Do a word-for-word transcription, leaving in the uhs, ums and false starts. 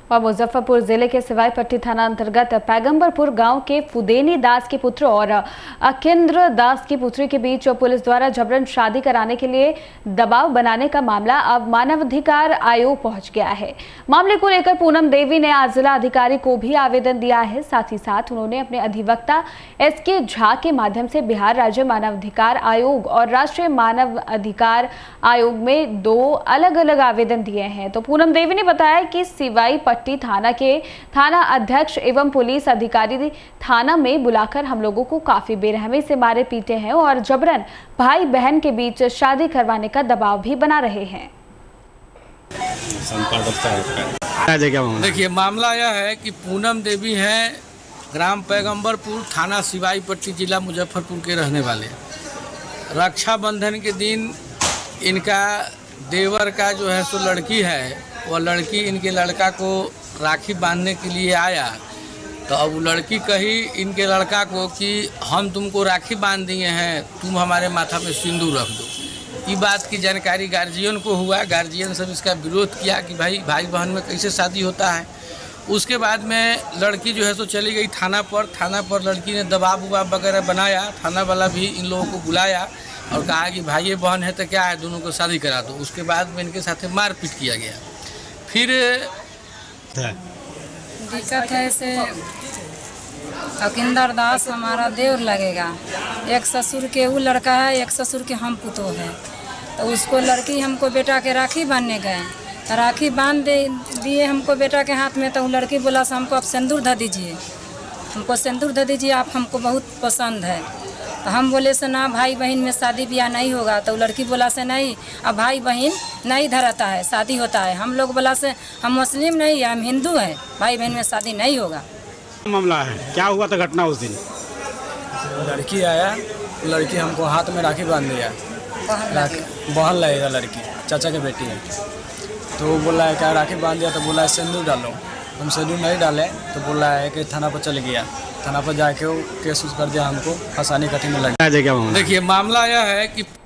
और मुजफ्फरपुर जिले के सिवाई पट्टी थाना अंतर्गत पैगंबरपुर गांव के फुदेनी दास के पुत्र और अकेंद्र दास की पुत्री के बीच पुलिस द्वारा जबरन शादी कराने के लिए दबाव बनाने का मामला अब मानवाधिकार आयोग पहुंच गया है। मामले को लेकर पूनम देवी ने आज जिला अधिकारी को भी आवेदन दिया है। साथ ही साथ उन्होंने अपने अधिवक्ता एस के झा के माध्यम से बिहार राज्य मानवाधिकार आयोग और राष्ट्रीय मानव अधिकार आयोग में दो अलग अलग आवेदन दिए हैं। तो पूनम देवी ने बताया कि सिवाई पट्टी थाना के थाना अध्यक्ष एवं पुलिस अधिकारी थाना में बुलाकर हम लोगों को काफी बेरहमी से मारे पीटे हैं और जबरन भाई बहन के बीच शादी करवाने का दबाव भी बना रहे हैं। देखिए, मामला यह है कि पूनम देवी हैं, ग्राम पैगंबरपुर, थाना सिवाई पट्टी, जिला मुजफ्फरपुर के रहने वाले। रक्षाबंधन के दिन इनका देवर का जो है सो लड़की है, वह लड़की इनके लड़का को राखी बांधने के लिए आया। तो अब वो लड़की कही इनके लड़का को कि हम तुमको राखी बांध दिए हैं, तुम हमारे माथा पे सिंदूर रख दो। ये बात की जानकारी गार्जियन को हुआ। गार्जियन सब इसका विरोध किया कि भाई भाई बहन में कैसे शादी होता है। उसके बाद में लड़की जो है सो चली गई थाना पर। थाना पर लड़की ने दबाव उबाव वगैरह बनाया। थाना वाला भी इन लोगों को बुलाया और कहा कि भाई बहन है तो क्या है, दोनों को शादी करा दो। उसके बाद में इनके साथ मारपीट किया गया। फिर दिक्कत है से अकिंदर दास हमारा देवर लगेगा। एक ससुर के वो लड़का है, एक ससुर के हम पुतो है। तो उसको लड़की हमको बेटा के राखी बांधने गए, तो राखी बांध दे दिए हमको बेटा के हाथ में। तो वो लड़की बोला से हमको आप सिंदूर धर दीजिए, हमको सिंदूर धर दीजिए, आप हमको बहुत पसंद है। तो हम बोले से ना, भाई बहन में शादी ब्याह नहीं होगा। तो लड़की बोला से नहीं, अब भाई बहन नहीं धराता है, शादी होता है। हम लोग बोला से हम मुस्लिम नहीं है, हम हिंदू हैं, भाई बहन में शादी नहीं होगा। मामला है क्या हुआ था घटना उस दिन? लड़की आया, लड़की हमको हाथ में राखी बांध दिया। बहन लगेगा लड़की, चाचा की बेटी है। तो वो बोला है क्या राखी बांध दिया, तो बोला है सिंदूर डालो। हम सिंदूर नहीं डाले तो बोला है कि थाना पर चल गया। थाना पर जाके वो केस उस कर दिया, हमको फंसाने कठिन में लगा। देखिए, मामला यह है कि